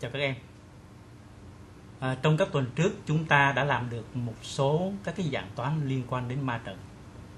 Chào các em. Trong các tuần trước chúng ta đã làm được một số các cái dạng toán liên quan đến ma trận.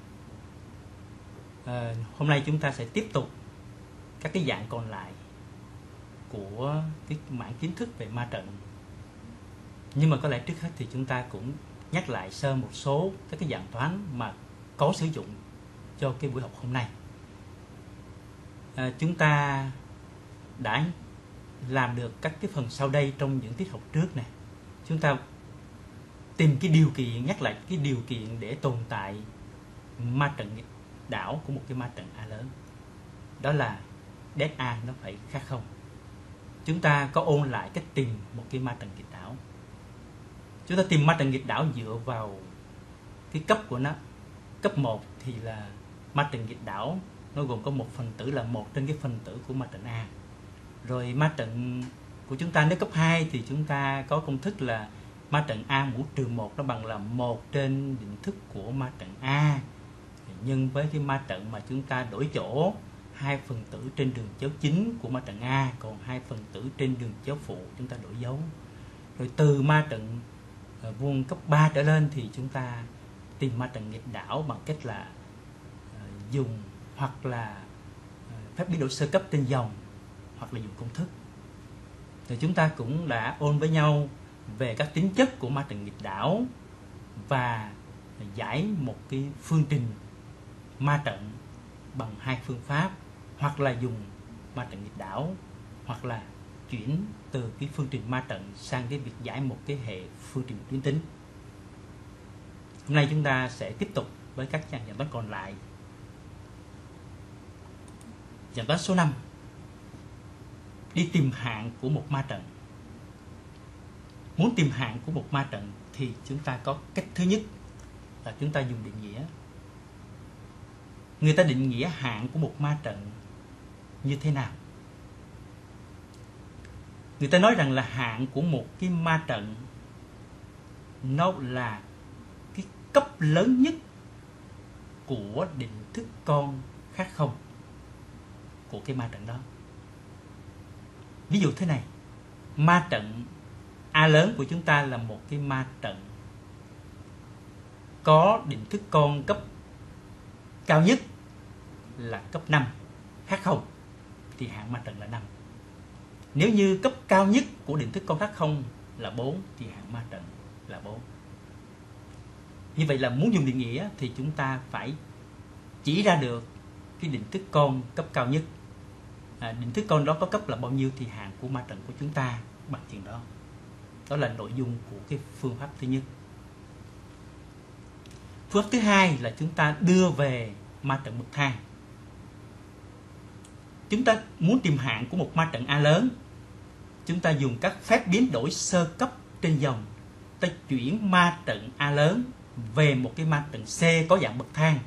Hôm nay chúng ta sẽ tiếp tục các cái dạng còn lại của cái mảng kiến thức về ma trận. Nhưng mà có lẽ trước hết thì chúng ta cũng nhắc lại sơ một số các cái dạng toán mà có sử dụng cho cái buổi học hôm nay. Chúng ta đã làm được các cái phần sau đây trong những tiết học trước này. Chúng ta tìm cái điều kiện, nhắc lại cái điều kiện để tồn tại ma trận nghịch đảo của một cái ma trận A lớn. Đó là det A nó phải khác 0. Chúng ta có ôn lại cách tìm một cái ma trận nghịch đảo. Chúng ta tìm ma trận nghịch đảo dựa vào cái cấp của nó. Cấp 1 thì là ma trận nghịch đảo nó gồm có một phần tử là 1 trên cái phần tử của ma trận A. Rồi ma trận của chúng ta nếu cấp 2 thì chúng ta có công thức là ma trận A mũ trừ 1 nó bằng là 1 trên định thức của ma trận A nhân với cái ma trận mà chúng ta đổi chỗ hai phần tử trên đường chéo chính của ma trận A, còn hai phần tử trên đường chéo phụ chúng ta đổi dấu. Rồi từ ma trận vuông cấp 3 trở lên thì chúng ta tìm ma trận nghịch đảo bằng cách là dùng hoặc là phép biến đổi sơ cấp trên dòng hoặc là dùng công thức. Rồi chúng ta cũng đã ôn với nhau về các tính chất của ma trận nghịch đảo và giải một cái phương trình ma trận bằng hai phương pháp, hoặc là dùng ma trận nghịch đảo hoặc là chuyển từ cái phương trình ma trận sang cái việc giải một cái hệ phương trình tuyến tính. Hôm nay chúng ta sẽ tiếp tục với các dạng toán còn lại. Dạng toán số 5. Đi tìm hạn của một ma trận. Muốn tìm hạn của một ma trận thì chúng ta có cách thứ nhất là chúng ta dùng định nghĩa. Người ta định nghĩa hạn của một ma trận như thế nào? Người ta nói rằng là hạn của một cái ma trận nó là cái cấp lớn nhất của định thức con khác 0 của cái ma trận đó. Ví dụ thế này, ma trận A lớn của chúng ta là một cái ma trận có định thức con cấp cao nhất là cấp 5 khác 0 thì hạn ma trận là 5. Nếu như cấp cao nhất của định thức con khác 0 là 4 thì hạn ma trận là 4. Như vậy là muốn dùng định nghĩa thì chúng ta phải chỉ ra được cái định thức con cấp cao nhất. Định thức con đó có cấp là bao nhiêu thì hạn của ma trận của chúng ta bằng chừng đó. Đó là nội dung của cái phương pháp thứ nhất. Phương pháp thứ hai là chúng ta đưa về ma trận bậc thang. Chúng ta muốn tìm hạn của một ma trận A lớn, chúng ta dùng các phép biến đổi sơ cấp trên dòng. Ta chuyển ma trận A lớn về một cái ma trận C có dạng bậc thang.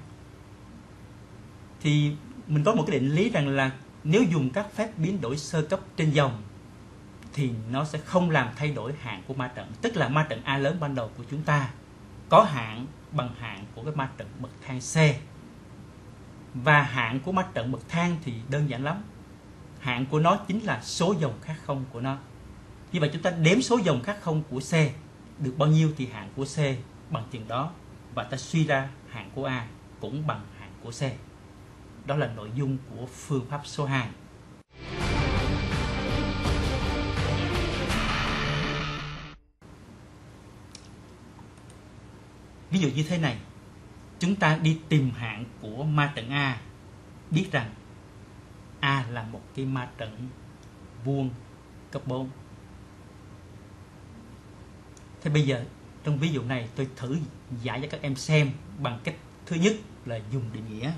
Thì mình có một cái định lý rằng là nếu dùng các phép biến đổi sơ cấp trên dòng thì nó sẽ không làm thay đổi hạn của ma trận. Tức là ma trận A lớn ban đầu của chúng ta có hạn bằng hạn của cái ma trận bậc thang C. Và hạn của ma trận bậc thang thì đơn giản lắm. Hạn của nó chính là số dòng khác 0 của nó. Như vậy chúng ta đếm số dòng khác 0 của C được bao nhiêu thì hạn của C bằng chừng đó. Và ta suy ra hạn của A cũng bằng hạn của C. Đó là nội dung của phương pháp số 2. Ví dụ như thế này, chúng ta đi tìm hạn của ma trận A, biết rằng A là một cái ma trận vuông cấp 4. Thế bây giờ trong ví dụ này tôi thử giải cho các em xem bằng cách thứ nhất là dùng định nghĩa.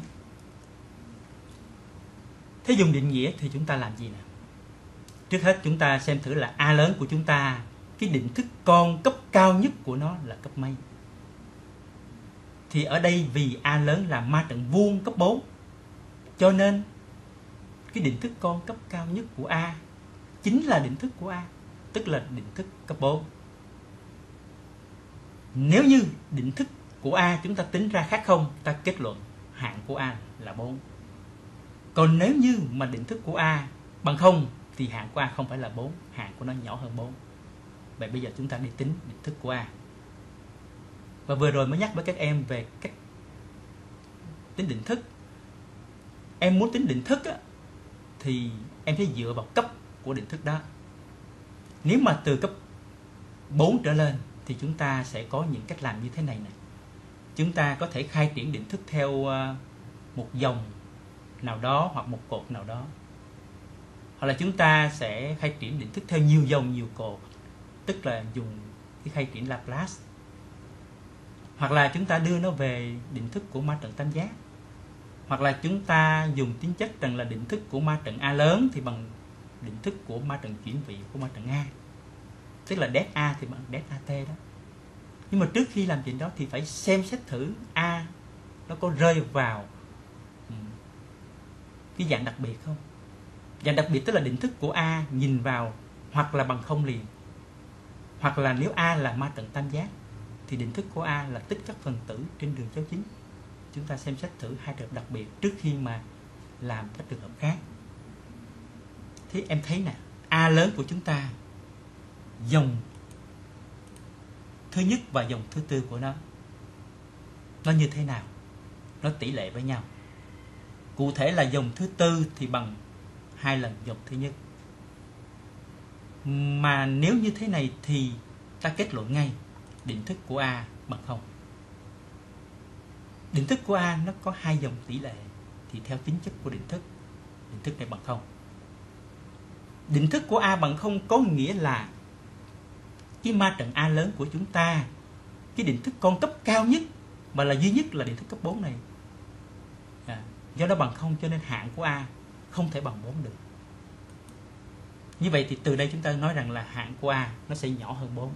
Thế dùng định nghĩa thì chúng ta làm gì nào? Trước hết chúng ta xem thử là A lớn của chúng ta, cái định thức con cấp cao nhất của nó là cấp mấy? Thì ở đây vì A lớn là ma trận vuông cấp 4, cho nên cái định thức con cấp cao nhất của A chính là định thức của A, tức là định thức cấp 4. Nếu như định thức của A chúng ta tính ra khác 0, ta kết luận hạn của A là 4. Còn nếu như mà định thức của A bằng 0 thì hạng của A không phải là 4, hạng của nó nhỏ hơn 4. Vậy bây giờ chúng ta đi tính định thức của A. Và vừa rồi mới nhắc với các em về cách tính định thức. Em muốn tính định thức á, thì em phải dựa vào cấp của định thức đó. Nếu mà từ cấp 4 trở lên thì chúng ta sẽ có những cách làm như thế này nè. Chúng ta có thể khai triển định thức theo một dòng nào đó hoặc một cột nào đó. Hoặc là chúng ta sẽ khai triển định thức theo nhiều dòng nhiều cột, tức là dùng cái khai triển Laplace. Hoặc là chúng ta đưa nó về định thức của ma trận tam giác. Hoặc là chúng ta dùng tính chất rằng là định thức của ma trận A lớn thì bằng định thức của ma trận chuyển vị của ma trận A. Tức là det A thì bằng det AT đó. Nhưng mà trước khi làm chuyện đó thì phải xem xét thử A nó có rơi vào cái dạng đặc biệt không. Dạng đặc biệt tức là định thức của A nhìn vào hoặc là bằng không liền, hoặc là nếu A là ma trận tam giác thì định thức của A là tích các phần tử trên đường chéo chính. Chúng ta xem xét thử hai trường hợp đặc biệt trước khi mà làm các trường hợp khác. Thế em thấy nè, A lớn của chúng ta, dòng thứ nhất và dòng thứ tư của nó như thế nào? Nó tỷ lệ với nhau. Cụ thể là dòng thứ tư thì bằng 2 lần dòng thứ nhất. Mà nếu như thế này thì ta kết luận ngay định thức của A bằng 0. Định thức của A nó có 2 dòng tỷ lệ thì theo tính chất của định thức này bằng 0. Định thức của A bằng 0 có nghĩa là cái ma trận A lớn của chúng ta, cái định thức con cấp cao nhất mà là duy nhất là định thức cấp 4 này, do nó bằng 0 cho nên hạng của A không thể bằng 4 được. Như vậy thì từ đây chúng ta nói rằng là hạng của A nó sẽ nhỏ hơn 4.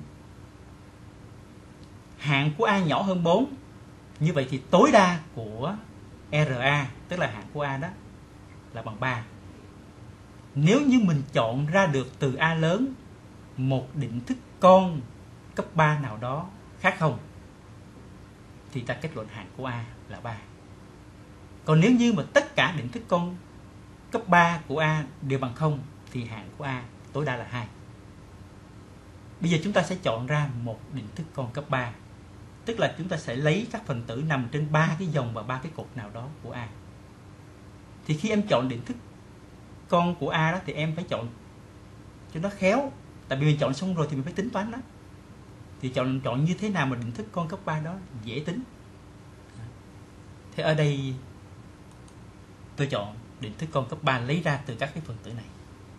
Hạng của A nhỏ hơn 4, như vậy thì tối đa của RA, tức là hạng của A đó, là bằng 3. Nếu như mình chọn ra được từ A lớn một định thức con cấp 3 nào đó khác 0 thì ta kết luận hạng của A là 3. Còn nếu như mà tất cả định thức con cấp 3 của A đều bằng 0 thì hạng của A tối đa là 2. Bây giờ chúng ta sẽ chọn ra một định thức con cấp 3. Tức là chúng ta sẽ lấy các phần tử nằm trên 3 cái dòng và 3 cái cột nào đó của A. Thì khi em chọn định thức con của A đó thì em phải chọn cho nó khéo. Tại vì mình chọn xong rồi thì mình phải tính toán đó. Thì chọn như thế nào mà định thức con cấp 3 đó dễ tính. Thế ở đây tôi chọn định thức con cấp 3 lấy ra từ các cái phần tử này.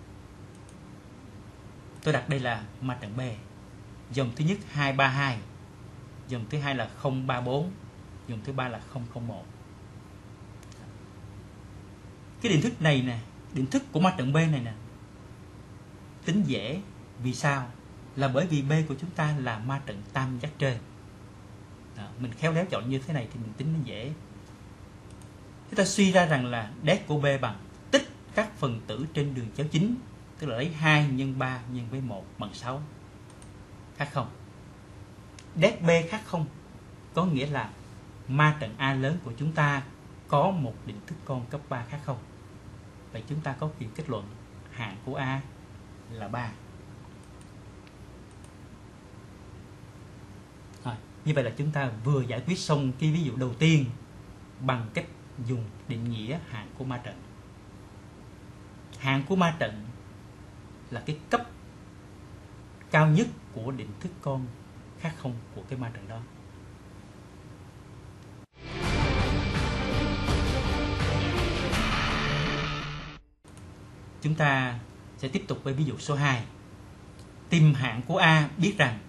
Tôi đặt đây là ma trận B. Dòng thứ nhất 232, dòng thứ hai là 034, dòng thứ ba là 001. Cái định thức này nè, định thức của ma trận B này nè, tính dễ. Vì sao? Là bởi vì B của chúng ta là ma trận tam giác trên. Mình khéo léo chọn như thế này thì mình tính nó dễ. Chúng ta suy ra rằng là det của B bằng tích các phần tử trên đường chéo chính, tức là lấy 2 nhân 3 nhân với 1 bằng 6, khác 0. Det B khác 0 có nghĩa là ma trận A lớn của chúng ta có một định thức con cấp 3 khác 0. Vậy chúng ta có quyền kết luận hạng của A là 3. Rồi, như vậy là chúng ta vừa giải quyết xong cái ví dụ đầu tiên bằng cách dùng định nghĩa hạng của ma trận. Hạng của ma trận là cái cấp cao nhất của định thức con khác 0 của cái ma trận đó. Chúng ta sẽ tiếp tục với ví dụ số 2. Tìm hạng của A biết rằng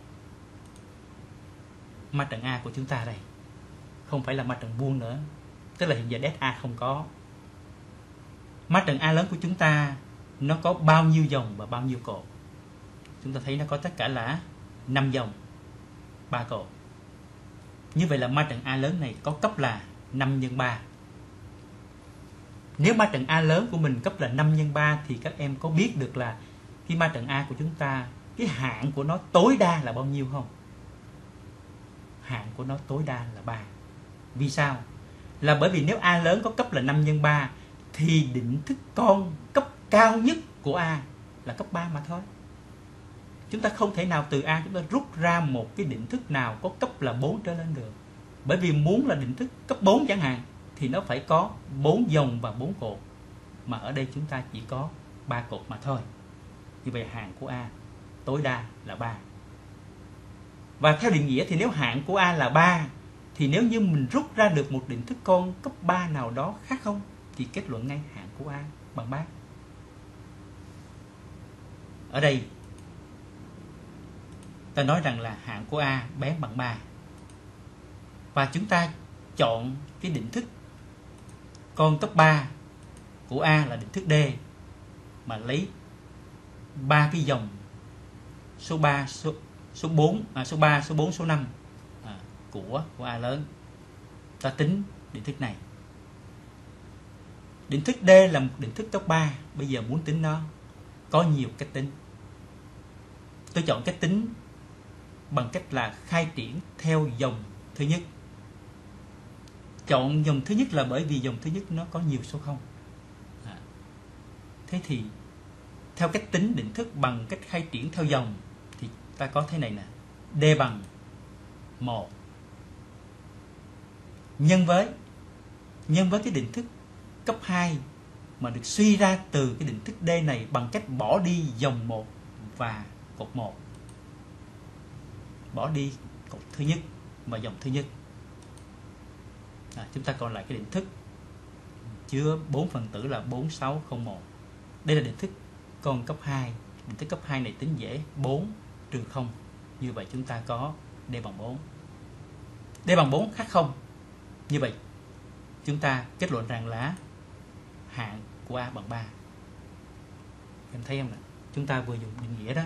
ma trận A của chúng ta đây không phải là ma trận vuông nữa, tức là hiện giờ det A không có. Ma trận A lớn của chúng ta nó có bao nhiêu dòng và bao nhiêu cột? Chúng ta thấy nó có tất cả là 5 dòng, 3 cột. Như vậy là ma trận A lớn này có cấp là 5 nhân 3. Nếu ma trận A lớn của mình cấp là 5 nhân 3 thì các em có biết được là cái ma trận A của chúng ta, cái hạng của nó tối đa là bao nhiêu không? Hạng của nó tối đa là 3. Vì sao? Là bởi vì nếu A lớn có cấp là 5 nhân 3 thì định thức con cấp cao nhất của A là cấp 3 mà thôi. Chúng ta không thể nào từ A chúng ta rút ra một cái định thức nào có cấp là 4 trở lên được. Bởi vì muốn là định thức cấp 4 chẳng hạn thì nó phải có 4 dòng và 4 cột. Mà ở đây chúng ta chỉ có 3 cột mà thôi. Như vậy hạng của A tối đa là 3. Và theo định nghĩa thì nếu hạng của A là 3 thì nếu như mình rút ra được một định thức con cấp 3 nào đó khác không thì kết luận ngay hạng của A bằng 3. Ở đây ta nói rằng là hạng của A bé bằng 3. Và chúng ta chọn cái định thức con cấp 3 của A là định thức D mà lấy 3 cái dòng số 3, số 4, số 3, số 4, số 5 của A lớn. Ta tính định thức này. Định thức D là một định thức cấp 3. Bây giờ muốn tính nó có nhiều cách tính. Tôi chọn cách tính bằng cách là khai triển theo dòng thứ nhất. Chọn dòng thứ nhất là bởi vì dòng thứ nhất nó có nhiều số 0. Thế thì theo cách tính định thức bằng cách khai triển theo dòng thì ta có thế này nè. D bằng 1 nhân với cái định thức cấp 2 mà được suy ra từ cái định thức D này bằng cách bỏ đi dòng 1 và cột 1. Bỏ đi cột thứ nhất và dòng thứ nhất. Chúng ta còn lại cái định thức chứa 4 phần tử là 4601. Đây là định thức con cấp 2. Định thức cấp 2 này tính dễ, 4 trừ 0. Như vậy chúng ta có D bằng 4. D bằng 4 khác 0. Như vậy chúng ta kết luận rằng là hạng của A bằng 3. Em thấy không ạ? Chúng ta vừa dùng định nghĩa đó.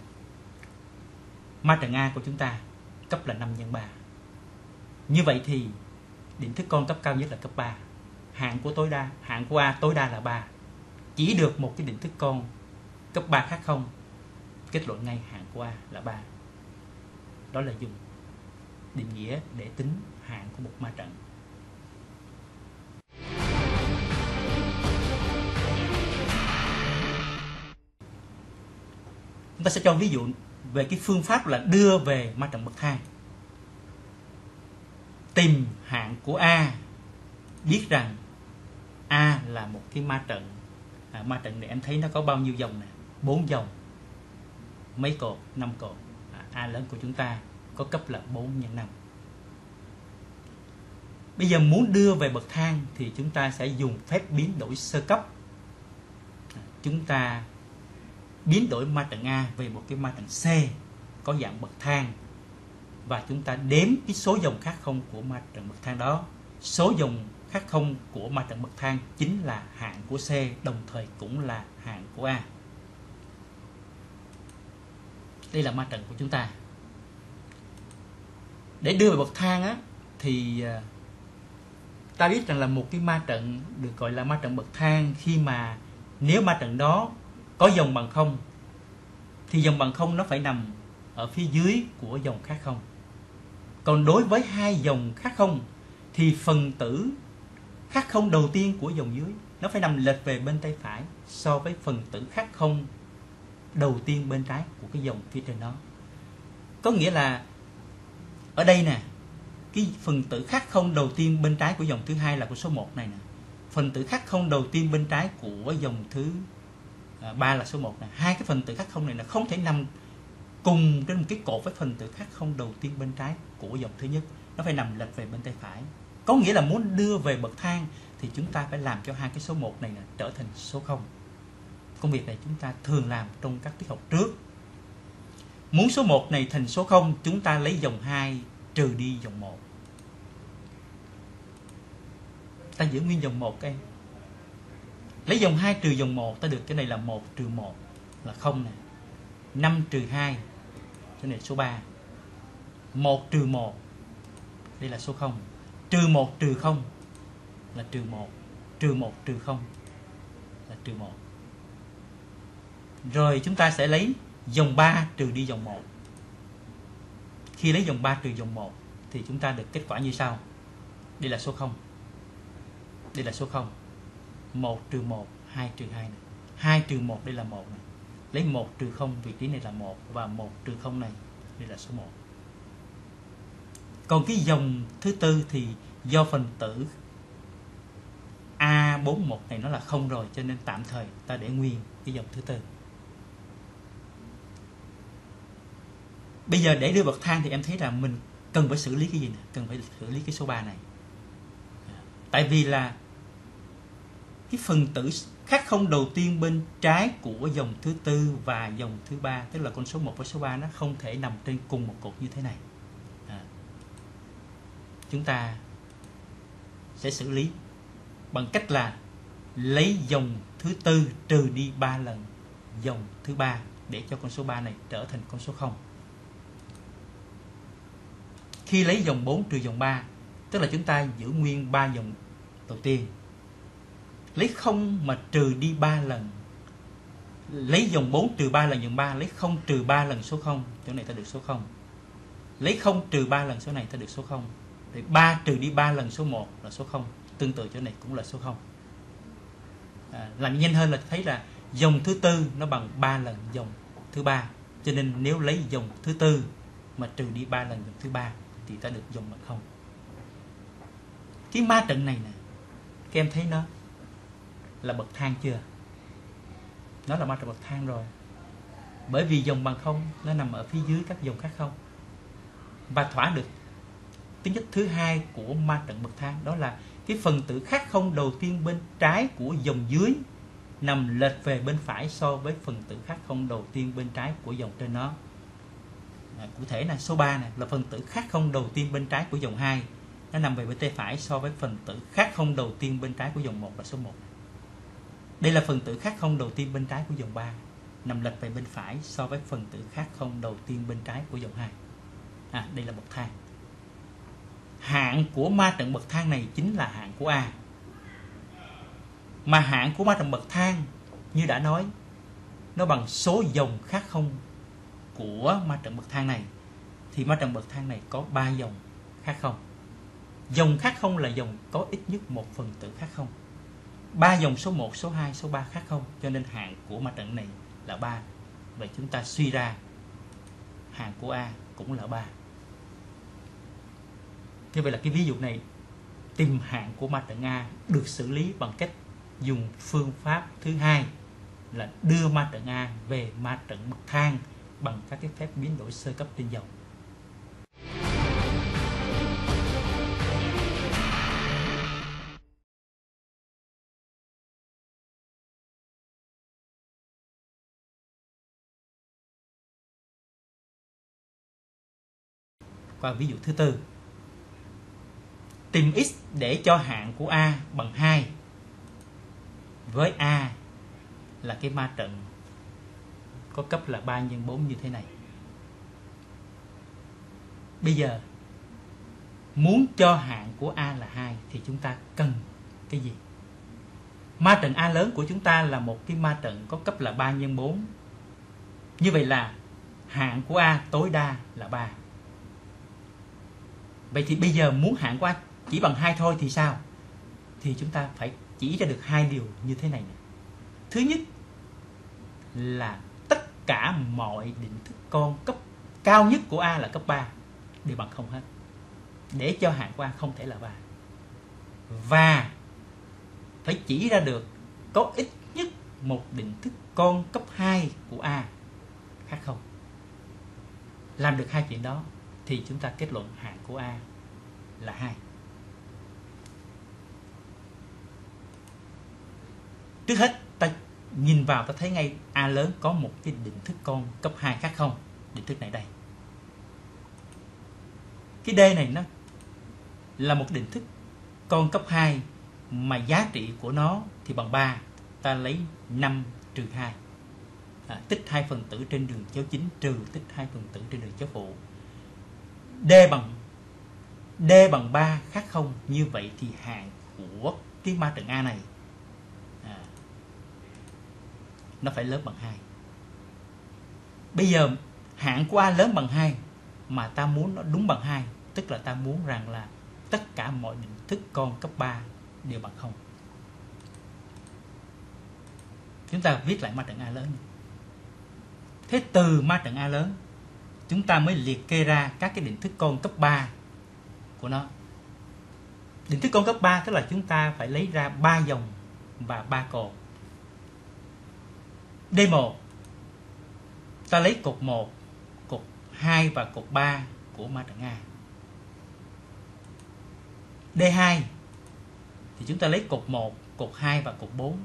Ma trận A của chúng ta cấp là 5 nhân 3. Như vậy thì định thức con cấp cao nhất là cấp 3. Hạng của A tối đa là 3. Chỉ được một cái định thức con cấp 3 khác 0. Kết luận ngay hạng của A là 3. Đó là dùng định nghĩa để tính hạng của một ma trận. Chúng ta sẽ cho ví dụ về cái phương pháp là đưa về ma trận bậc thang. Tìm hạng của A, biết rằng A là một cái ma trận. Ma trận này em thấy nó có bao nhiêu dòng nè? 4 dòng. Mấy cột? 5 cột. A lớn của chúng ta có cấp là 4 nhân 5. Bây giờ muốn đưa về bậc thang thì chúng ta sẽ dùng phép biến đổi sơ cấp. Chúng ta biến đổi ma trận A về một cái ma trận C có dạng bậc thang. Và chúng ta đếm cái số dòng khác không của ma trận bậc thang đó. Số dòng khác không của ma trận bậc thang chính là hạng của C, đồng thời cũng là hạng của A. Đây là ma trận của chúng ta. Để đưa về bậc thang á, thì ta biết rằng là một cái ma trận được gọi là ma trận bậc thang khi mà nếu ma trận đó có dòng bằng 0 thì dòng bằng 0 nó phải nằm ở phía dưới của dòng khác 0. Còn đối với hai dòng khác 0 thì phần tử khác 0 đầu tiên của dòng dưới nó phải nằm lệch về bên tay phải so với phần tử khác 0 đầu tiên bên trái của cái dòng phía trên đó. Có nghĩa là ở đây nè, cái phần tử khác 0 đầu tiên bên trái của dòng thứ hai là của số 1 này nè. Phần tử khác 0 đầu tiên bên trái của dòng thứ 3 là số 1 nè. Hai cái phần tử khác 0 này là không thể nằm cùng trên một cái cột với phần tử khác 0 đầu tiên bên trái của dòng thứ nhất. Nó phải nằm lệch về bên tay phải. Có nghĩa là muốn đưa về bậc thang thì chúng ta phải làm cho hai cái số 1 này trở thành số 0. Công việc này chúng ta thường làm trong các tiết học trước. Muốn số 1 này thành số 0, chúng ta lấy dòng 2 trừ đi dòng 1. Ta giữ nguyên dòng 1 em. Lấy dòng 2 trừ dòng 1, ta được cái này là 1 trừ 1 là 0 nè. 5 trừ 2, cái này số 3. 1 trừ 1, đây là số 0. Trừ 1 trừ 0 là trừ 1. Trừ 1 trừ 0 là trừ 1. Rồi chúng ta sẽ lấy dòng 3 trừ đi dòng 1. Khi lấy dòng 3 trừ dòng 1 thì chúng ta được kết quả như sau. Đây là số 0. Đây là số 0. 1 trừ 1, 2 trừ 2 này. 2 trừ 1 đây là 1 này. lấy 1 trừ 0, vị trí này là 1, và 1 trừ 0 này, đây là số 1. Còn cái dòng thứ tư thì do phần tử A41 này nó là 0 rồi, cho nên tạm thời ta để nguyên cái dòng thứ tư. Bây giờ để đưa bậc thang thì em thấy là mình cần phải xử lý cái gì nè? Cần phải xử lý cái số 3 này. Tại vì là cái phần tử khác không đầu tiên bên trái của dòng thứ tư và dòng thứ ba, tức là con số 1 với số 3, nó không thể nằm trên cùng một cột như thế này. Chúng ta sẽ xử lý bằng cách là lấy dòng thứ tư trừ đi 3 lần dòng thứ ba để cho con số 3 này trở thành con số 0. Khi lấy dòng 4 trừ dòng 3, tức là chúng ta giữ nguyên 3 dòng đầu tiên. Lấy 0 mà trừ đi 3 lần. Lấy dòng 4 trừ 3 lần dòng 3, lấy 0 trừ 3 lần số 0, chỗ này ta được số 0. Lấy 0 trừ 3 lần số này ta được số 0. Rồi 3 trừ đi 3 lần số 1 là số 0. Tương tự chỗ này cũng là số 0. Làm nhanh hơn là thấy là dòng thứ tư nó bằng 3 lần dòng thứ ba. Cho nên nếu lấy dòng thứ tư mà trừ đi 3 lần dòng thứ ba thì ta được dòng bằng 0. Cái ma trận này nè, các em thấy nó là bậc thang chưa? Nó là ma trận bậc thang rồi. Bởi vì dòng bằng 0 nó nằm ở phía dưới các dòng khác 0. Và thỏa được tính chất thứ hai của ma trận bậc thang, đó là cái phần tử khác 0 đầu tiên bên trái của dòng dưới nằm lệch về bên phải so với phần tử khác 0 đầu tiên bên trái của dòng trên nó. Cụ thể là số 3 này là phần tử khác 0 đầu tiên bên trái của dòng 2, nó nằm về bên tay phải so với phần tử khác 0 đầu tiên bên trái của dòng 1 là số 1. Đây là phần tử khác 0 đầu tiên bên trái của dòng 3, nằm lệch về bên phải so với phần tử khác 0 đầu tiên bên trái của dòng 2. Đây là bậc thang. Hạng của ma trận bậc thang này chính là hạng của A. Mà hạng của ma trận bậc thang, như đã nói, nó bằng số dòng khác 0 của ma trận bậc thang này. Thì ma trận bậc thang này có 3 dòng khác 0. Dòng khác 0 là dòng có ít nhất một phần tử khác 0. 3 dòng số 1, số 2, số 3 khác 0. Cho nên hạng của ma trận này là 3. Vậy chúng ta suy ra hạng của A cũng là 3. Như vậy là cái ví dụ này tìm hạng của ma trận A được xử lý bằng cách dùng phương pháp thứ hai là đưa ma trận A về ma trận bậc thang bằng các cái phép biến đổi sơ cấp trên dòng. Qua ví dụ thứ tư, tìm x để cho hạng của A bằng 2 với A là cái ma trận có cấp là 3 nhân 4 như thế này. Bây giờ muốn cho hạng của A là 2 thì chúng ta cần cái gì? Ma trận A lớn của chúng ta là một cái ma trận có cấp là 3 nhân 4. Như vậy là hạng của A tối đa là 3. Vậy thì bây giờ muốn hạng của A chỉ bằng 2 thôi thì sao? Thì chúng ta phải chỉ ra được hai điều như thế này nè. Thứ nhất là tất cả mọi định thức con cấp cao nhất của A là cấp 3 đều bằng 0 hết, để cho hạng của A không thể là 3. Và phải chỉ ra được có ít nhất một định thức con cấp 2 của A khác 0. Làm được hai chuyện đó thì chúng ta kết luận hạng của A là 2. Trước hết ta nhìn vào ta thấy ngay A lớn có một cái định thức con cấp 2 khác 0. Định thức này đây. Cái D này nó là một định thức con cấp 2 mà giá trị của nó thì bằng 3. Ta lấy 5 trừ 2. Tích hai phần tử trên đường chéo chính trừ tích hai phần tử trên đường chéo phụ. D bằng 3 khác 0. Như vậy thì hạng của cái ma trận A này nó phải lớn bằng 2. Bây giờ hạng của A lớn bằng 2 mà ta muốn nó đúng bằng 2, tức là ta muốn rằng là tất cả mọi định thức con cấp 3 đều bằng 0. Chúng ta viết lại ma trận A lớn này. Thế từ ma trận A lớn chúng ta mới liệt kê ra các cái định thức con cấp 3 của nó. Định thức con cấp 3 tức là chúng ta phải lấy ra 3 dòng và 3 cột. D1 ta lấy cột 1, cột 2 và cột 3 của ma trận A. D2 thì chúng ta lấy cột 1, cột 2 và cột 4.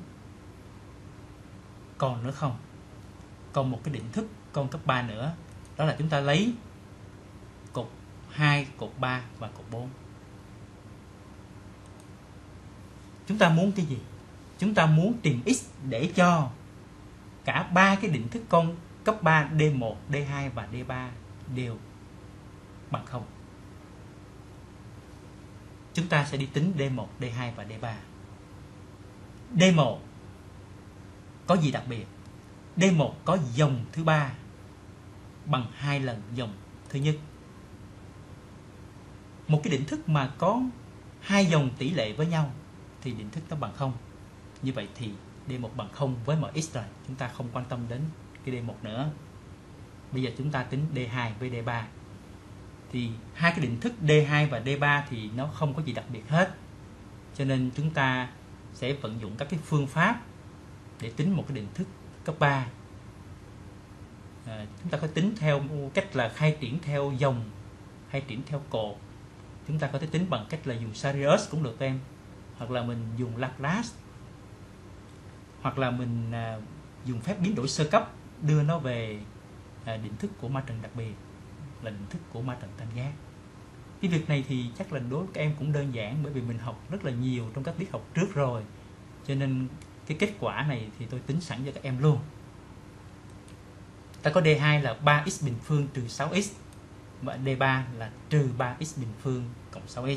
Còn nữa không? Còn một cái định thức con cấp 3 nữa, đó là chúng ta lấy cột 2, cột 3 và cột 4. Chúng ta muốn cái gì? Chúng ta muốn tìm x để cho cả 3 cái định thức con cấp 3 D1, D2 và D3 đều bằng 0. Chúng ta sẽ đi tính D1, D2 và D3. D1 có gì đặc biệt? D1 có dòng thứ 3 bằng 2 lần dòng thứ nhất. Một cái định thức mà có 2 dòng tỷ lệ với nhau thì định thức nó bằng 0. Như vậy thì D1 bằng 0 với mx rồi. Chúng ta không quan tâm đến cái D1 nữa. Bây giờ chúng ta tính D2 với D3. Thì hai cái định thức D2 và D3 thì nó không có gì đặc biệt hết. Cho nên chúng ta sẽ vận dụng các cái phương pháp để tính một cái định thức cấp 3. Chúng ta có tính theo cách là khai triển theo dòng, khai triển theo cột. Chúng ta có thể tính bằng cách là dùng Sarius cũng được em, hoặc là mình dùng Laplace, hoặc là mình dùng phép biến đổi sơ cấp đưa nó về định thức của ma trận đặc biệt, là định thức của ma trận tam giác. Cái việc này thì chắc là đối với các em cũng đơn giản, bởi vì mình học rất là nhiều trong các tiết học trước rồi, cho nên cái kết quả này thì tôi tính sẵn cho các em luôn. Ta có D2 là 3x bình phương trừ 6x, và D3 là trừ 3x bình phương cộng 6x.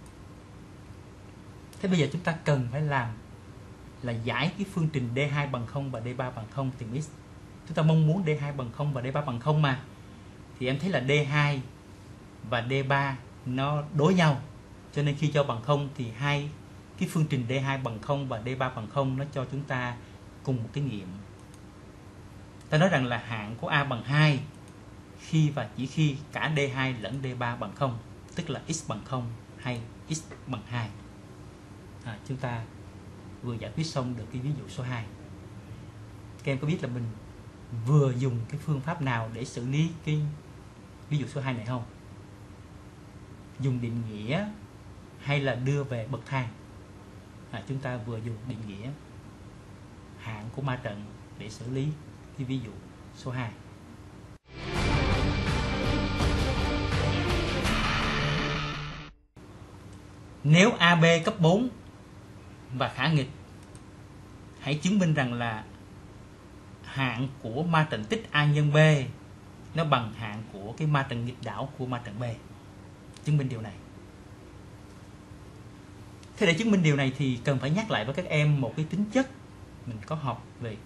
Thế bây giờ chúng ta cần phải làm là giải cái phương trình D2 bằng 0 và D3 bằng 0 tìm x. Chúng ta mong muốn D2 bằng 0 và D3 bằng 0 mà. Thì em thấy là D2 và D3 nó đối nhau. Cho nên khi cho bằng 0 thì hai cái phương trình D2 bằng 0 và D3 bằng 0 nó cho chúng ta cùng một cái nghiệm. Ta nói rằng là hạng của A bằng 2 khi và chỉ khi cả D2 lẫn D3 bằng 0, tức là x bằng 0 hay x bằng 2. Chúng ta vừa giải quyết xong được cái ví dụ số 2. Các em có biết là mình vừa dùng cái phương pháp nào để xử lý cái ví dụ số 2 này không? Dùng định nghĩa hay là đưa về bậc thang? Chúng ta vừa dùng định nghĩa hạng của ma trận để xử lý cái ví dụ số 2. Nếu AB cấp 4 và khả nghịch, hãy chứng minh rằng là hạng của ma trận tích A nhân B nó bằng hạng của cái ma trận nghịch đảo của ma trận B. Chứng minh điều này. Thế để chứng minh điều này thì cần phải nhắc lại với các em một cái tính chất mình có học về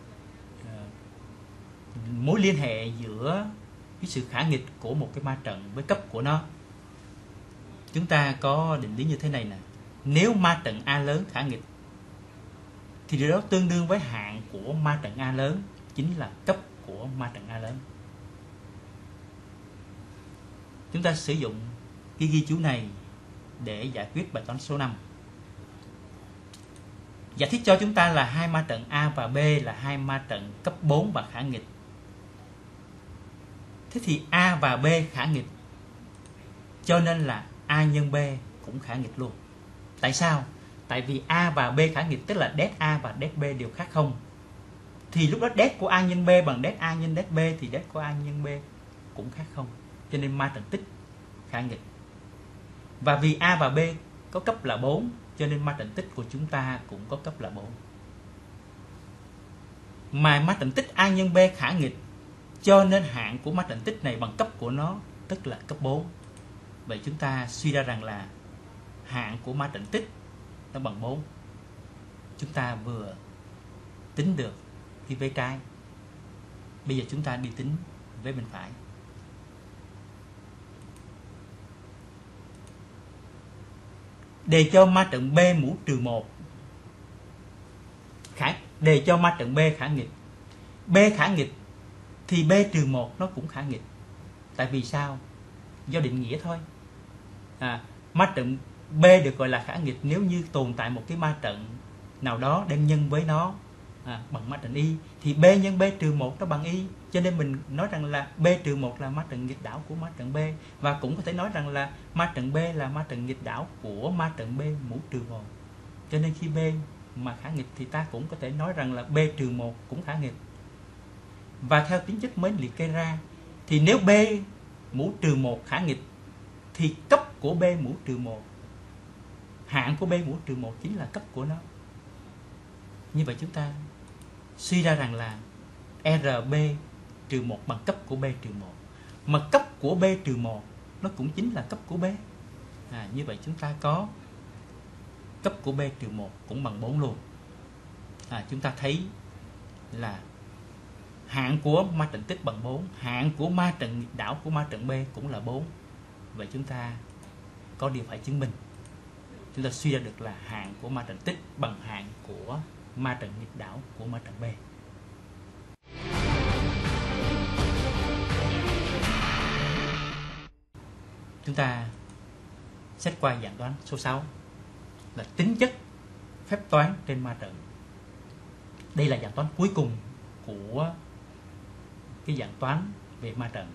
mối liên hệ giữa cái sự khả nghịch của một cái ma trận với cấp của nó. Chúng ta có định lý như thế này nè. Nếu ma trận A lớn khả nghịch thì điều đó tương đương với hạng của ma trận A lớn chính là cấp của ma trận A lớn. Chúng ta sử dụng cái ghi chú này để giải quyết bài toán số 5. Giải thích cho chúng ta là hai ma trận A và B là hai ma trận cấp 4 và khả nghịch. Thế thì A và B khả nghịch, cho nên là A nhân B cũng khả nghịch luôn. Tại sao? Tại vì A và B khả nghịch, tức là det A và det B đều khác 0. Thì lúc đó det của A nhân B bằng det A nhân det B thì det của A nhân B cũng khác 0. Cho nên ma trận tích khả nghịch. Và vì A và B có cấp là 4, cho nên ma trận tích của chúng ta cũng có cấp là 4. Mà ma trận tích A nhân B khả nghịch, cho nên hạng của ma trận tích này bằng cấp của nó, tức là cấp 4. Vậy chúng ta suy ra rằng là hạng của ma trận tích nó bằng 4. Chúng ta vừa tính được cái vế trái. Bây giờ chúng ta đi tính vế bên phải. Đề cho ma trận B mũ trừ 1. Đề cho ma trận B khả nghịch. B khả nghịch thì B trừ 1 nó cũng khả nghịch. Tại vì sao? Do định nghĩa thôi. Ma trận B được gọi là khả nghịch nếu như tồn tại một cái ma trận nào đó đem nhân với nó bằng ma trận Y, thì B nhân B trừ 1 nó bằng Y. Cho nên mình nói rằng là B trừ 1 là ma trận nghịch đảo của ma trận B. Và cũng có thể nói rằng là ma trận B là ma trận nghịch đảo của ma trận B mũ trừ 1. Cho nên khi B mà khả nghịch thì ta cũng có thể nói rằng là B trừ 1 cũng khả nghịch. Và theo tính chất mới liệt kê ra, thì nếu B mũ trừ 1 khả nghịch thì cấp của B mũ trừ 1, hạng của B mũ trừ 1 chính là cấp của nó. Như vậy chúng ta suy ra rằng là RB trừ 1 bằng cấp của B trừ 1. Mà cấp của B trừ 1 nó cũng chính là cấp của B. Như vậy chúng ta có cấp của B trừ 1 cũng bằng 4 luôn. Chúng ta thấy là hạng của ma trận tích bằng 4, hạng của ma trận nghịch đảo của ma trận B cũng là 4. Vậy chúng ta có điều phải chứng minh. Chúng ta suy ra được là hạng của ma trận tích bằng hạng của ma trận nghịch đảo của ma trận B. Chúng ta xét qua dạng toán số 6 là tính chất phép toán trên ma trận. Đây là dạng toán cuối cùng của cái dạng toán về ma trận.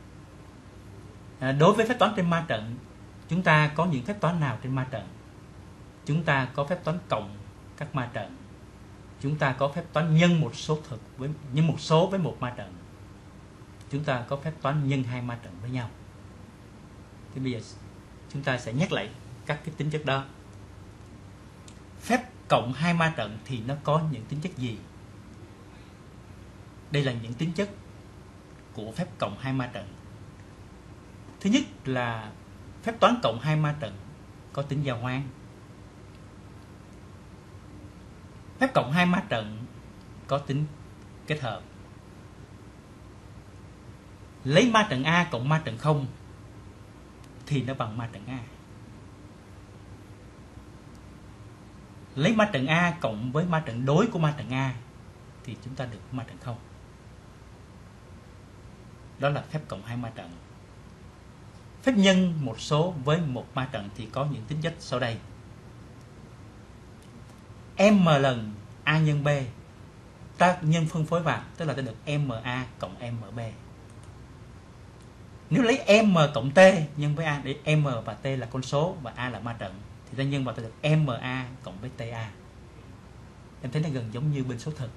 Đối với phép toán trên ma trận, chúng ta có những phép toán nào trên ma trận? Chúng ta có phép toán cộng các ma trận. Chúng ta có phép toán nhân một số với một ma trận. Chúng ta có phép toán nhân 2 ma trận với nhau. Thì bây giờ chúng ta sẽ nhắc lại các cái tính chất đó. Phép cộng 2 ma trận thì nó có những tính chất gì? Đây là những tính chất của phép cộng 2 ma trận. Thứ nhất là phép toán cộng 2 ma trận có tính giao hoán. Phép cộng 2 ma trận có tính kết hợp. Lấy ma trận A cộng ma trận 0 thì nó bằng ma trận A. Lấy ma trận A cộng với ma trận đối của ma trận A thì chúng ta được ma trận 0. Đó là phép cộng 2 ma trận. Phép nhân một số với một ma trận thì có những tính chất sau đây. M lần A nhân B, ta nhân phân phối vào, tức là ta được MA cộng MB. Nếu lấy M cộng T nhân với A, để M và T là con số và A là ma trận, thì ta nhân vào ta được MA cộng với TA. Em thấy nó gần giống như bên số thực,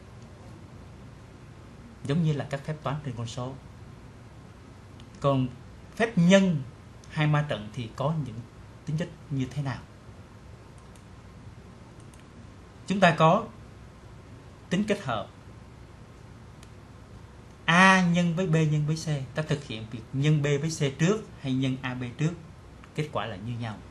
giống như là các phép toán trên con số. Còn phép nhân 2 ma trận thì có những tính chất như thế nào? Chúng ta có tính kết hợp. A nhân với B nhân với C, ta thực hiện việc nhân B với C trước hay nhân AB trước, kết quả là như nhau.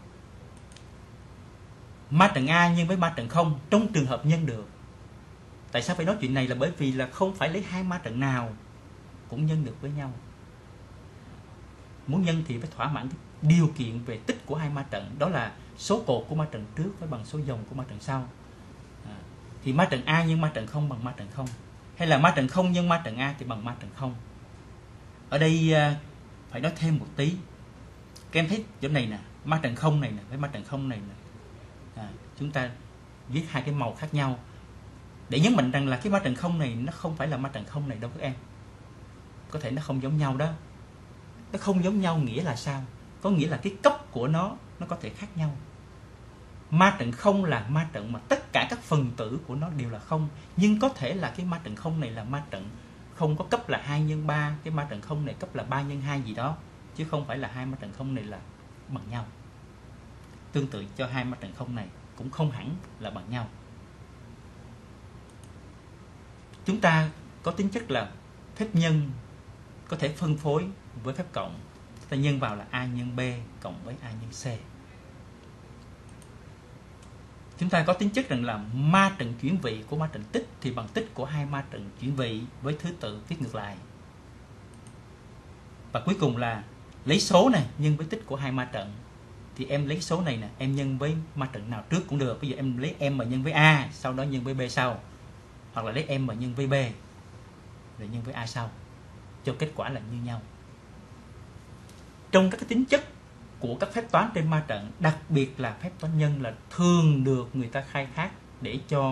Ma trận A nhân với ma trận 0 trong trường hợp nhân được. Tại sao phải nói chuyện này? Là bởi vì là không phải lấy 2 ma trận nào cũng nhân được với nhau. Muốn nhân thì phải thỏa mãn điều kiện về tích của 2 ma trận, đó là số cột của ma trận trước phải bằng số dòng của ma trận sau. Thì ma trận A nhân ma trận 0 bằng ma trận 0, hay là ma trận 0 nhân ma trận A thì bằng ma trận 0. Ở đây phải nói thêm một tí. Các em thấy chỗ này nè, ma trận 0 này nè với ma trận 0 này nè, chúng ta viết 2 cái màu khác nhau để nhấn mạnh rằng là cái ma trận 0 này nó không phải là ma trận 0 này đâu các em. Có thể nó không giống nhau đó. Nó không giống nhau nghĩa là sao? Có nghĩa là cái cấp của nó có thể khác nhau. Ma trận 0 là ma trận mà tất cả các phần tử của nó đều là 0. Nhưng có thể là cái ma trận 0 này là ma trận không có cấp là 2 nhân 3, cái ma trận 0 này cấp là 3 nhân 2 gì đó, chứ không phải là 2 ma trận 0 này là bằng nhau. Tương tự cho 2 ma trận 0 này cũng không hẳn là bằng nhau. Chúng ta có tính chất là phép nhân có thể phân phối với phép cộng. Ta nhân vào là A nhân B cộng với A nhân C. Chúng ta có tính chất rằng là ma trận chuyển vị của ma trận tích thì bằng tích của 2 ma trận chuyển vị với thứ tự viết ngược lại. Và cuối cùng là lấy số này nhân với tích của 2 ma trận. Thì em lấy số này nè, em nhân với ma trận nào trước cũng được. Bây giờ em lấy M nhân với A, sau đó nhân với B sau. Hoặc là lấy M nhân với B. rồi nhân với A sau, cho kết quả là như nhau. Trong các cái tính chất của các phép toán trên ma trận, đặc biệt là phép toán nhân, là thường được người ta khai thác để cho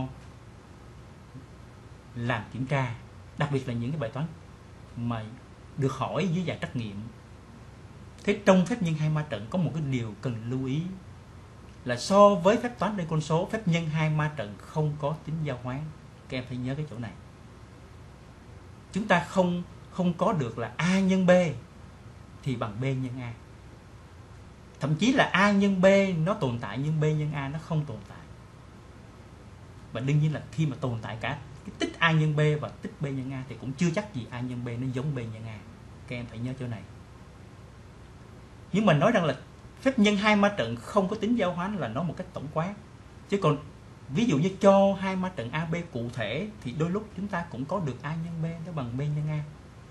làm kiểm tra, đặc biệt là những cái bài toán mà được hỏi dưới dạng trắc nghiệm. Thế trong phép nhân hai ma trận có một cái điều cần lưu ý là so với phép toán trên con số, phép nhân hai ma trận không có tính giao hoán. Các em phải nhớ cái chỗ này. Chúng ta không có được là A nhân B thì bằng B nhân A. Thậm chí là A nhân B nó tồn tại nhưng B nhân A nó không tồn tại. Và đương nhiên là khi mà tồn tại cả cái tích A nhân B và tích B nhân A thì cũng chưa chắc gì A nhân B nó giống B nhân A. Các em phải nhớ chỗ này. Nhưng mà nói rằng là phép nhân hai ma trận không có tính giao hoán là nói một cách tổng quát. Chứ còn ví dụ như cho hai ma trận AB cụ thể thì đôi lúc chúng ta cũng có được A nhân B nó bằng B nhân A.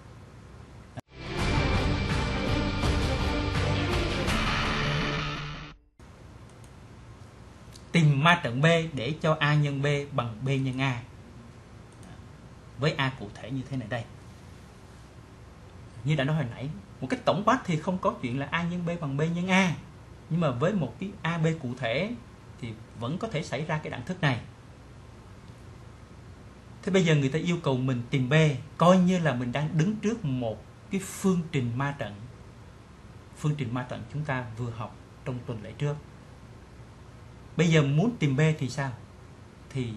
Tìm ma trận B để cho A nhân B bằng B nhân A với A cụ thể như thế này đây. Như đã nói hồi nãy, một cách tổng quát thì không có chuyện là A nhân B bằng B nhân A. Nhưng mà với một cái AB cụ thể thì vẫn có thể xảy ra cái đẳng thức này. Thế bây giờ người ta yêu cầu mình tìm B, coi như là mình đang đứng trước một cái phương trình ma trận. Phương trình ma trận chúng ta vừa học trong tuần lễ trước. Bây giờ muốn tìm B thì sao? Thì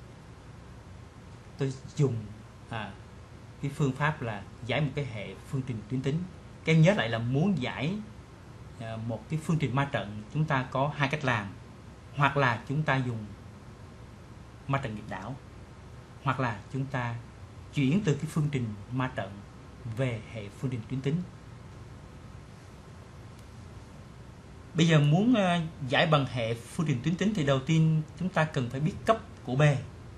tôi dùng cái phương pháp là giải một cái hệ phương trình tuyến tính. Các em nhớ lại là muốn giải một cái phương trình ma trận, chúng ta có hai cách làm. Hoặc là chúng ta dùng ma trận nghịch đảo, hoặc là chúng ta chuyển từ cái phương trình ma trận về hệ phương trình tuyến tính. Bây giờ muốn giải bằng hệ phương trình tuyến tính thì đầu tiên chúng ta cần phải biết cấp của B.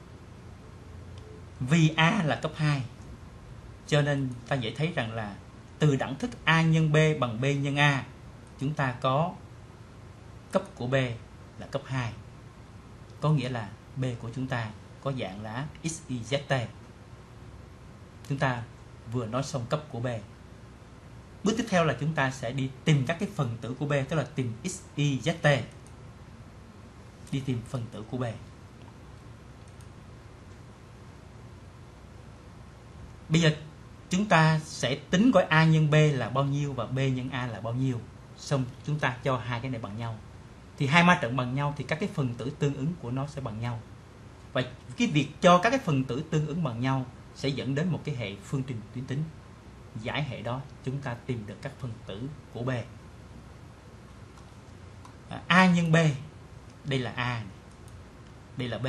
Vì A là cấp 2, cho nên ta dễ thấy rằng là từ đẳng thức A nhân B bằng B nhân A, chúng ta có cấp của B là cấp 2. Có nghĩa là B của chúng ta có dạng là x, y, z, t. Chúng ta vừa nói xong cấp của B. Bước tiếp theo là chúng ta sẽ đi tìm các cái phần tử của B, tức là tìm x, y, z, t. Đi tìm phần tử của B. Bây giờ chúng ta sẽ tính coi A nhân B là bao nhiêu và B nhân A là bao nhiêu. Xong chúng ta cho hai cái này bằng nhau. Thì hai ma trận bằng nhau thì các cái phần tử tương ứng của nó sẽ bằng nhau. Và cái việc cho các cái phần tử tương ứng bằng nhau sẽ dẫn đến một cái hệ phương trình tuyến tính. Giải hệ đó chúng ta tìm được các phần tử của B. A nhân B, đây là A, đây là B.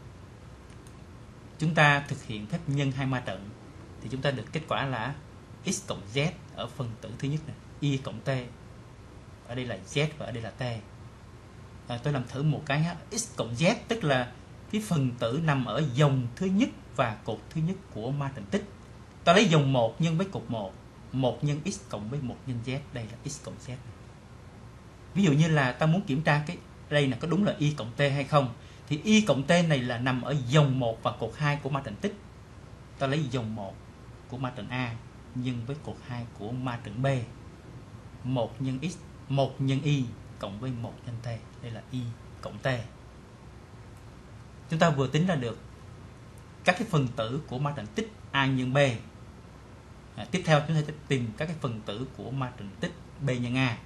Chúng ta thực hiện phép nhân hai ma trận thì chúng ta được kết quả là x cộng z ở phần tử thứ nhất này, y cộng t. Ở đây là z và ở đây là t. Tôi làm thử một cái ha. X cộng z tức là cái phần tử nằm ở dòng thứ nhất và cột thứ nhất của ma trận tích. Ta lấy dòng 1 nhân với cột 1, 1 nhân x cộng với 1 nhân z, đây là x cộng z. Ví dụ như là ta muốn kiểm tra cái đây là có đúng là y cộng t hay không, thì y cộng t này là nằm ở dòng 1 và cột 2 của ma trận tích. Ta lấy dòng 1 của ma trận A nhân với cột 2 của ma trận B, 1 nhân x, 1 nhân y cộng với 1 nhân t, đây là y cộng t. Chúng ta vừa tính ra được các cái phần tử của ma trận tích A nhân B. Tiếp theo chúng ta sẽ tìm các cái phần tử của ma trận tích B nhân A.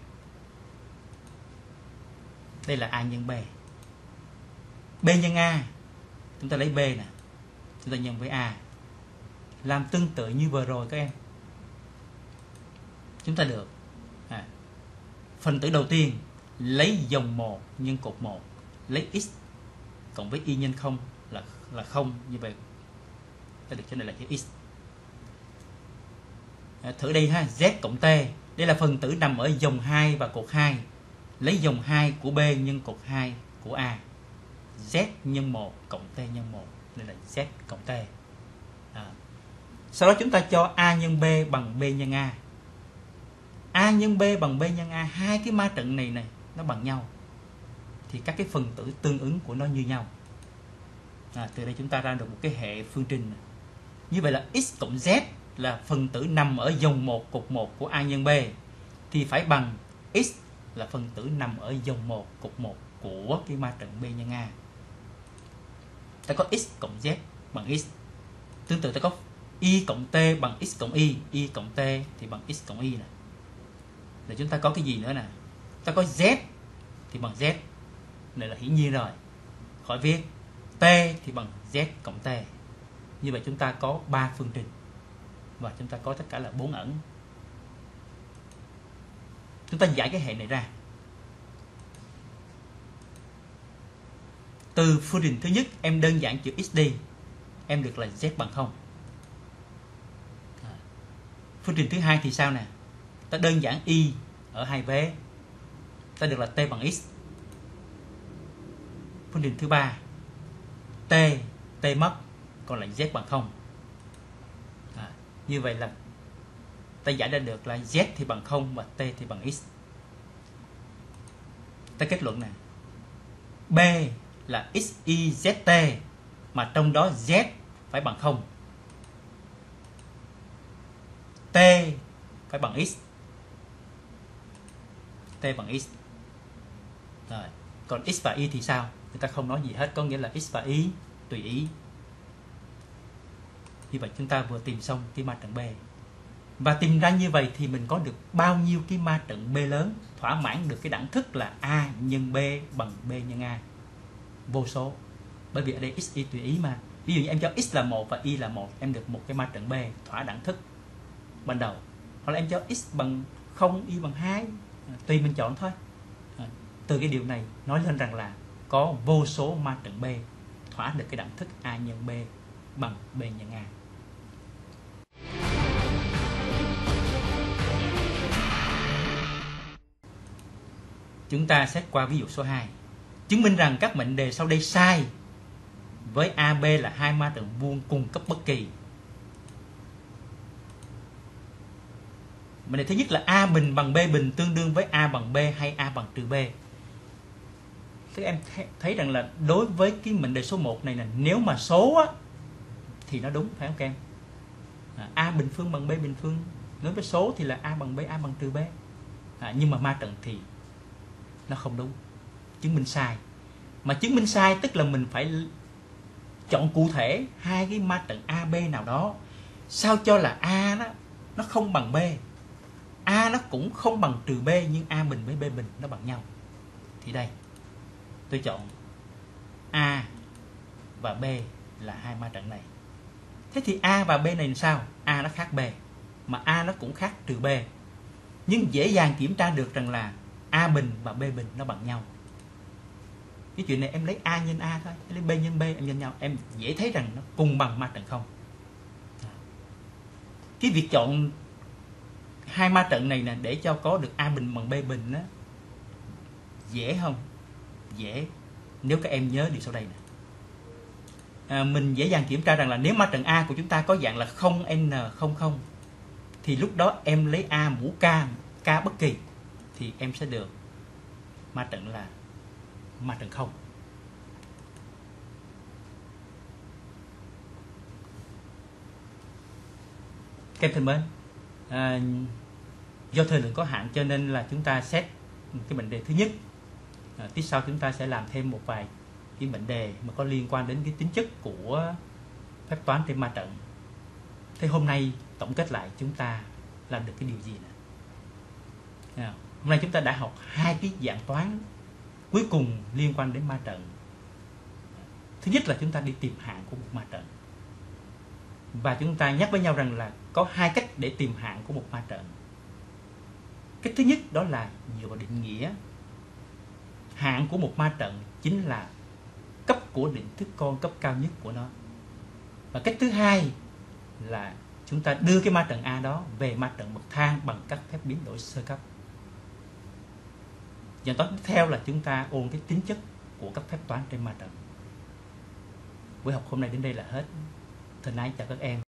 Đây là A nhân B. B nhân A, chúng ta lấy B nè, chúng ta nhân với A. Làm tương tự như vừa rồi các em. Chúng ta được phần tử đầu tiên lấy dòng 1 nhân cột 1, lấy x cộng với y nhân 0 là 0, như vậy ta được chỗ này là chữ x. Thử đây ha, z cộng t, đây là phần tử nằm ở dòng 2 và cột 2, lấy dòng 2 của B nhân cột 2 của A, z nhân 1 cộng t nhân 1, đây là z cộng t. Sau đó chúng ta cho A nhân B bằng B nhân A. A nhân B bằng B nhân A, hai cái ma trận này nó bằng nhau thì các cái phần tử tương ứng của nó như nhau. Từ đây chúng ta ra được một cái hệ phương trình. Như vậy là x cộng z là phần tử nằm ở dòng 1 cột 1 của A nhân B, thì phải bằng x là phần tử nằm ở dòng 1 cột 1 của cái ma trận B nhân A. Ta có x cộng z bằng x. Tương tự ta có y cộng t bằng x cộng y cộng t thì bằng x cộng y nè. Rồi chúng ta có cái gì nữa nè? Ta có z thì bằng z. Này là hiển nhiên rồi, khỏi viết. T thì bằng z cộng t. Như vậy chúng ta có 3 phương trình và chúng ta có tất cả là 4 ẩn. Chúng ta giải cái hệ này ra. Từ phương trình thứ nhất em đơn giản chữ x đi, em được là z bằng 0. Phương trình thứ hai thì sao nè? Ta đơn giản y ở hai vế, ta được là t bằng x. Phương trình thứ ba, t mất, còn lại z bằng 0. Như vậy là ta giải ra được là z thì bằng 0 và t thì bằng x. Ta kết luận nè, B là x, y, z, t, mà trong đó z phải bằng 0, t phải bằng x, t bằng x. Rồi, còn x và y thì sao? Người ta không nói gì hết, có nghĩa là x và y tùy ý. Như vậy chúng ta vừa tìm xong cái ma trận B. Và tìm ra như vậy thì mình có được bao nhiêu cái ma trận B lớn thỏa mãn được cái đẳng thức là A nhân B bằng B nhân A? Vô số. Bởi vì ở đây x, y tùy ý mà. Ví dụ như em cho x là 1 và y là 1, em được một cái ma trận B thỏa đẳng thức ban đầu. Hoặc là em cho x bằng 0, y bằng 2, tùy mình chọn thôi. Từ cái điều này nói lên rằng là có vô số ma trận B thỏa được cái đẳng thức A nhân B bằng B nhân A. Chúng ta xét qua ví dụ số 2. Chứng minh rằng các mệnh đề sau đây sai với AB là hai ma trận vuông cùng cấp bất kỳ. Mệnh đề thứ nhất là A bình bằng B bình tương đương với A bằng B hay A bằng trừ B. Các em thấy rằng là đối với cái mệnh đề số 1 này là nếu mà số á, thì nó đúng, phải không các em? A bình phương bằng B bình phương. Đối với số thì là A bằng B, A bằng trừ B. Nhưng mà ma trận thì nó không đúng, chứng minh sai. Mà chứng minh sai tức là mình phải chọn cụ thể hai cái ma trận AB nào đó sao cho là A nó không bằng B, A nó cũng không bằng trừ B, nhưng A bình với B bình nó bằng nhau. Thì đây tôi chọn A và B là hai ma trận này. Thế thì A và B này làm sao? A nó khác B, mà A nó cũng khác trừ B. Nhưng dễ dàng kiểm tra được rằng là A bình và B bình nó bằng nhau. Cái chuyện này em lấy A nhân A thôi, lấy B nhân B em nhân nhau, em dễ thấy rằng nó cùng bằng ma trận không. Cái việc chọn hai ma trận này nè để cho có được A bình bằng B bình á, dễ không? Dễ, nếu các em nhớ điều sau đây nè. Mình dễ dàng kiểm tra rằng là nếu ma trận A của chúng ta có dạng là 0n00 thì lúc đó em lấy A mũ k bất kỳ thì em sẽ được ma trận là ma trận 0. Các em thân mến, do thời lượng có hạn cho nên là chúng ta xét cái mệnh đề thứ nhất. Tiếp sau chúng ta sẽ làm thêm một vài cái mệnh đề mà có liên quan đến cái tính chất của phép toán trên ma trận. Thế hôm nay tổng kết lại chúng ta làm được cái điều gì nè? Hôm nay chúng ta đã học hai cái dạng toán cuối cùng liên quan đến ma trận. Thứ nhất là chúng ta đi tìm hạng của một ma trận, và chúng ta nhắc với nhau rằng là có hai cách để tìm hạng của một ma trận. Cách thứ nhất đó là dựa vào định nghĩa. Hạng của một ma trận chính là cấp của định thức con cấp cao nhất của nó. Và cách thứ hai là chúng ta đưa cái ma trận A đó về ma trận bậc thang bằng các phép biến đổi sơ cấp. Dạng toán tiếp theo là chúng ta ôn cái tính chất của các phép toán trên ma trận. Buổi học hôm nay đến đây là hết. Thân ái chào các em.